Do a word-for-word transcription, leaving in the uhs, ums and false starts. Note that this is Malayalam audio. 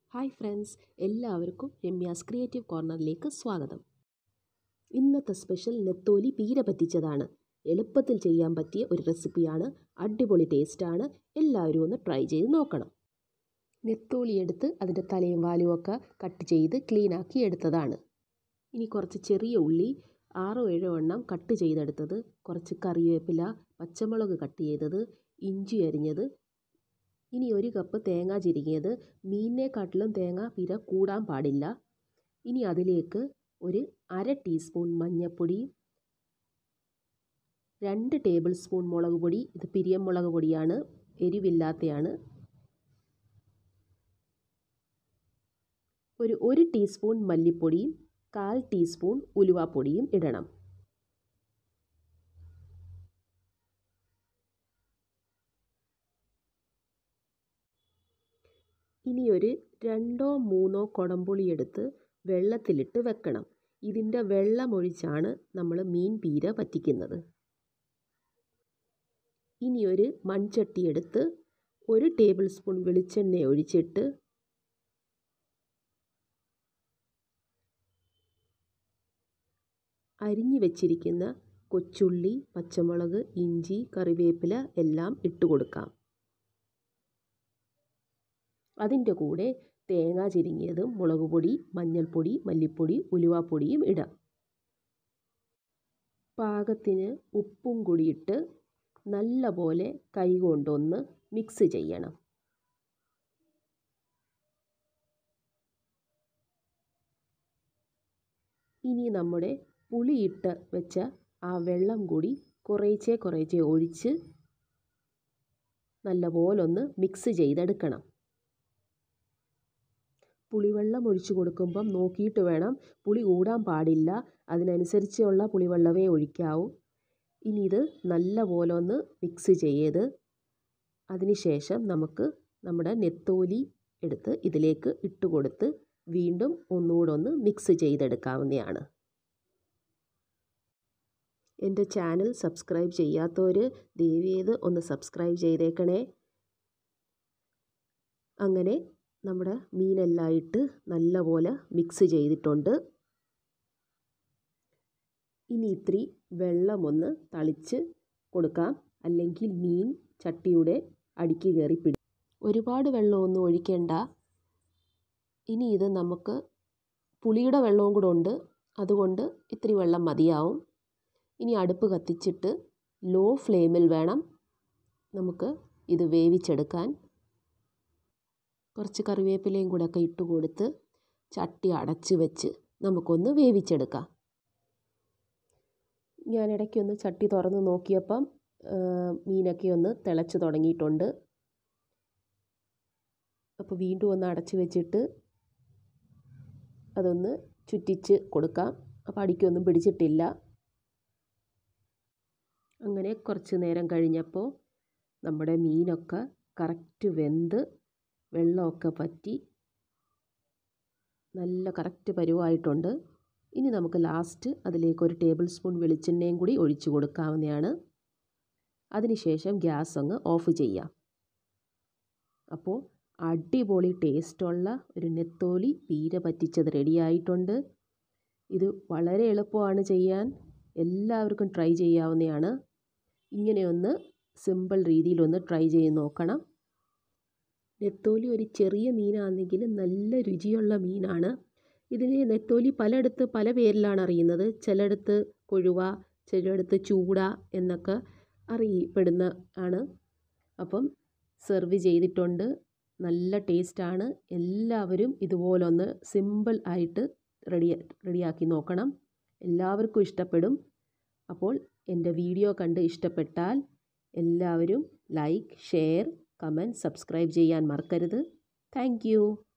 ഹായ് ഫ്രണ്ട്സ്, എല്ലാവർക്കും രമ്യാസ് ക്രിയേറ്റീവ് കോർണറിലേക്ക് സ്വാഗതം. ഇന്നത്തെ സ്പെഷ്യൽ നെത്തോലി പീര പറ്റിച്ചതാണ്. എളുപ്പത്തിൽ ചെയ്യാൻ പറ്റിയ ഒരു റെസിപ്പിയാണ്. അടിപൊളി ടേസ്റ്റാണ്. എല്ലാവരും ഒന്ന് ട്രൈ ചെയ്ത് നോക്കണം. നെത്തോലി എടുത്ത് അതിൻ്റെ തലയും വാലും ഒക്കെ കട്ട് ചെയ്ത് ക്ലീനാക്കി എടുത്തതാണ്. ഇനി കുറച്ച് ചെറിയ ഉള്ളി ആറോ ഏഴോ എണ്ണം കട്ട് ചെയ്തെടുത്തത്, കുറച്ച് കറിവേപ്പില, പച്ചമുളക് കട്ട് ചെയ്തത്, ഇഞ്ചി അരിഞ്ഞത്, ഇനി ഒരു കപ്പ് തേങ്ങ ചിരകിയത്. മീനിനെക്കാട്ടിലും തേങ്ങ പിര കൂടാൻ പാടില്ല. ഇനി അതിലേക്ക് ഒരു അര ടീസ്പൂൺ മഞ്ഞൾപ്പൊടി, രണ്ട് ടേബിൾ സ്പൂൺ മുളക് പൊടി, ഇത് പിരിയം മുളക് പൊടിയാണ്, എരിവില്ലാത്തയാണ്. ഒരു ഒരു ടീസ്പൂൺ മല്ലിപ്പൊടിയും കാൽ ടീസ്പൂൺ ഉലുവാപ്പൊടിയും ഇടണം. ഇനി ഒരു രണ്ടോ മൂന്നോ കുടംപുളി എടുത്ത് വെള്ളത്തിലിട്ട് വെക്കണം. ഇതിൻ്റെ വെള്ളമൊഴിച്ചാണ് നമ്മൾ മീൻ പീര പറ്റിക്കുന്നത്. ഇനി ഒരു മൺചട്ടി എടുത്ത് ഒരു ടേബിൾ സ്പൂൺ വെളിച്ചെണ്ണ ഒഴിച്ചിട്ട് അരിഞ്ഞു വെച്ചിരിക്കുന്ന കൊച്ചുള്ളി, പച്ചമുളക്, ഇഞ്ചി, കറിവേപ്പില എല്ലാം ഇട്ട് കൊടുക്കാം. അതിൻ്റെ കൂടെ തേങ്ങ ചിരങ്ങിയതും മുളക് പൊടി, മഞ്ഞൾപ്പൊടി, മല്ലിപ്പൊടി, ഉലുവാപ്പൊടിയും ഇടാം. പാകത്തിന് ഉപ്പും കൂടി ഇട്ട് നല്ലപോലെ കൈ കൊണ്ടൊന്ന് മിക്സ് ചെയ്യണം. ഇനി നമ്മുടെ പുളിയിട്ട് വെച്ച ആ വെള്ളം കൂടി കുറേച്ചേ കുറേച്ചേ ഒഴിച്ച് നല്ലപോലെ ഒന്ന് മിക്സ് ചെയ്തെടുക്കണം. പുളിവെള്ളം ഒഴിച്ച് കൊടുക്കുമ്പം നോക്കിയിട്ട് വേണം. പുളി കൂടാൻ പാടില്ല. അതിനനുസരിച്ചുള്ള പുളിവെള്ളമേ ഒഴിക്കാവൂ. ഇനി ഇത് നല്ലപോലെ ഒന്ന് മിക്സ് ചെയ്ത് അതിന് ശേഷം നമുക്ക് നമ്മുടെ നെത്തോലി എടുത്ത് ഇതിലേക്ക് ഇട്ട് കൊടുത്ത് വീണ്ടും ഒന്നുകൂടെ ഒന്ന് മിക്സ് ചെയ്തെടുക്കാവുന്നതാണ്. എൻ്റെ ചാനൽ സബ്സ്ക്രൈബ് ചെയ്യാത്തവർ ദയവേത് ഒന്ന് സബ്സ്ക്രൈബ് ചെയ്തേക്കണേ. അങ്ങനെ നമ്മുടെ മീനെല്ലാം ഇട്ട് നല്ലപോലെ മിക്സ് ചെയ്തിട്ടുണ്ട്. ഇനി ഇത്തിരി വെള്ളമൊന്ന് തളിച്ച് കൊടുക്കാം, അല്ലെങ്കിൽ മീൻ ചട്ടിയുടെ അടിക്ക് കയറി പിടിക്കും. ഒരുപാട് വെള്ളമൊന്നും ഒഴിക്കേണ്ട. ഇനി ഇത് നമുക്ക് പുളിയുടെ വെള്ളവും കൂടെ ഉണ്ട്, അതുകൊണ്ട് ഇത്തിരി വെള്ളം മതിയാവും. ഇനി അടുപ്പ് കത്തിച്ചിട്ട് ലോ ഫ്ലെയിമിൽ വേണം നമുക്ക് ഇത് വേവിച്ചെടുക്കാൻ. കുറച്ച് കറിവേപ്പിലയും കൂടെ ഒക്കെ ഇട്ട് കൊടുത്ത് ചട്ടി അടച്ച് വെച്ച് നമുക്കൊന്ന് വേവിച്ചെടുക്കാം. ഞാൻ ഇടയ്ക്കൊന്ന് ചട്ടി തുറന്ന് നോക്കിയപ്പം മീനൊക്കെ ഒന്ന് തിളച്ച് തുടങ്ങിയിട്ടുണ്ട്. അപ്പോൾ വീണ്ടും ഒന്ന് അടച്ച് വെച്ചിട്ട് അതൊന്ന് ചുറ്റിച്ച് കൊടുക്കാം. അപ്പോൾ അടിക്കൊന്നും പിടിച്ചിട്ടില്ല. അങ്ങനെ കുറച്ച് നേരം കഴിഞ്ഞപ്പോൾ നമ്മുടെ മീനൊക്കെ കറക്റ്റ് വെന്ത് വെള്ളമൊക്കെ പറ്റി നല്ല കറക്റ്റ് പരുവായിട്ടുണ്ട്. ഇനി നമുക്ക് ലാസ്റ്റ് അതിലേക്ക് ഒരു ടേബിൾ സ്പൂൺ വെളിച്ചെണ്ണയും കൂടി ഒഴിച്ച് കൊടുക്കാവുന്നതാണ്. അതിനുശേഷം ഗ്യാസ് അങ്ങ് ഓഫ് ചെയ്യാം. അപ്പോൾ അടിപൊളി ടേസ്റ്റുള്ള ഒരു നെത്തോലി പീര പറ്റിച്ചത് റെഡിയായിട്ടുണ്ട്. ഇത് വളരെ എളുപ്പമാണ് ചെയ്യാൻ. എല്ലാവർക്കും ട്രൈ ചെയ്യാവുന്നതാണ്. ഇങ്ങനെയൊന്ന് സിമ്പിൾ രീതിയിലൊന്ന് ട്രൈ ചെയ്ത് നോക്കണം. നെത്തോലി ഒരു ചെറിയ മീനാണെങ്കിലും നല്ല രുചിയുള്ള മീനാണ്. ഇതിന് നെത്തോലി പലയിടത്ത് പല പേരിലാണ് അറിയുന്നത്. ചിലയിടത്ത് കൊഴുവ, ചിലയിടത്ത് ചൂട എന്നൊക്കെ അറിയപ്പെടുന്ന ആണ്. അപ്പം സെർവ് ചെയ്തിട്ടുണ്ട്. നല്ല ടേസ്റ്റാണ്. എല്ലാവരും ഇതുപോലൊന്ന് സിമ്പിൾ ആയിട്ട് റെഡി റെഡിയാക്കി നോക്കണം. എല്ലാവർക്കും ഇഷ്ടപ്പെടും. അപ്പോൾ എൻ്റെ വീഡിയോ കണ്ട് ഇഷ്ടപ്പെട്ടാൽ എല്ലാവരും ലൈക്ക്, ഷെയർ, കമൻറ്റ്, സബ്സ്ക്രൈബ് ചെയ്യാൻ മറക്കരുത്. Thank U.